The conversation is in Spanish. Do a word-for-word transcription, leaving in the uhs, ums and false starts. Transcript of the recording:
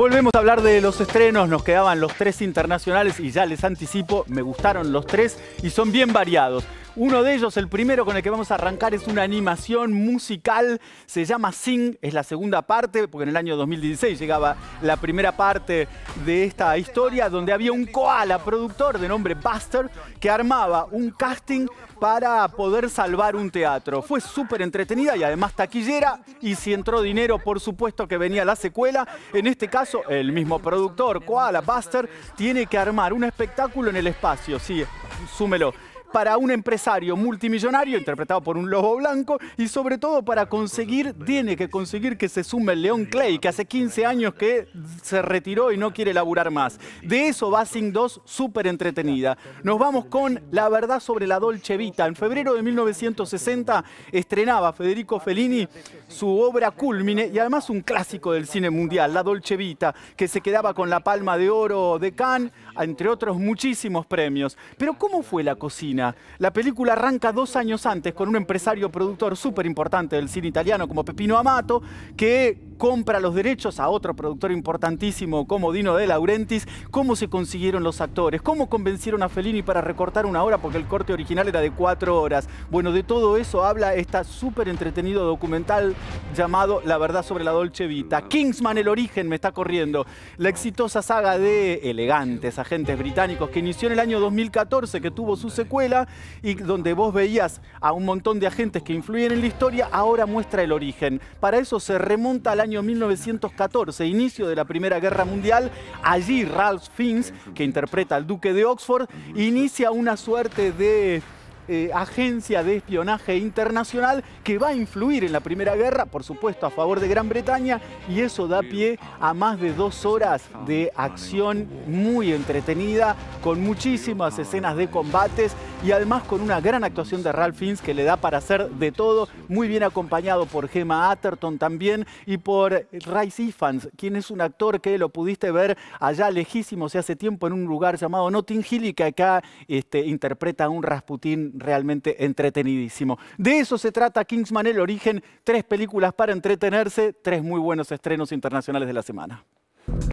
Volvemos a hablar de los estrenos, nos quedaban los tres internacionales y ya les anticipo, me gustaron los tres y son bien variados. Uno de ellos, el primero con el que vamos a arrancar, es una animación musical, se llama Sing, es la segunda parte, porque en el año dos mil dieciséis llegaba la primera parte de esta historia, donde había un koala productor de nombre Buster que armaba un casting para poder salvar un teatro. Fue súper entretenida y además taquillera, y si entró dinero, por supuesto que venía la secuela. En este caso, el mismo productor, Koala Buster, tiene que armar un espectáculo en el espacio, sí, súmelo, para un empresario multimillonario interpretado por un lobo blanco, y sobre todo para conseguir, tiene que conseguir que se sume el León Clay, que hace quince años que se retiró y no quiere laburar más. De eso va Sing dos, súper entretenida. Nos vamos con La verdad sobre la Dolce Vita. En febrero de mil novecientos sesenta estrenaba Federico Fellini su obra cúlmine y además un clásico del cine mundial, La Dolce Vita, que se quedaba con la Palma de Oro de Cannes, entre otros muchísimos premios. Pero ¿cómo fue la cocina? La película arranca dos años antes con un empresario productor súper importante del cine italiano como Peppino Amato, que compra los derechos a otro productor importantísimo como Dino De Laurentiis. ¿Cómo se consiguieron los actores? ¿Cómo convencieron a Fellini para recortar una hora? Porque el corte original era de cuatro horas. Bueno, de todo eso habla esta súper entretenido documental llamado La verdad sobre la Dolce Vita. Kingsman, el origen, me está corriendo. La exitosa saga de elegantes agentes británicos que inició en el año dos mil catorce, que tuvo su secuela, y donde vos veías a un montón de agentes que influyen en la historia, ahora muestra el origen. Para eso se remonta al año mil novecientos catorce, inicio de la Primera Guerra Mundial. Allí Ralph Fiennes, que interpreta al duque de Oxford, inicia una suerte de Eh, agencia de espionaje internacional que va a influir en la Primera Guerra, por supuesto a favor de Gran Bretaña, y eso da pie a más de dos horas de acción muy entretenida, con muchísimas escenas de combates y además con una gran actuación de Ralph Fiennes, que le da para hacer de todo, muy bien acompañado por Gemma Arterton también y por Rhys Ifans, quien es un actor que lo pudiste ver allá lejísimos y hace tiempo en un lugar llamado Notting Hill, y que acá este, interpreta a un Rasputín realmente entretenidísimo. De eso se trata Kingsman, el origen. Tres películas para entretenerse, tres muy buenos estrenos internacionales de la semana.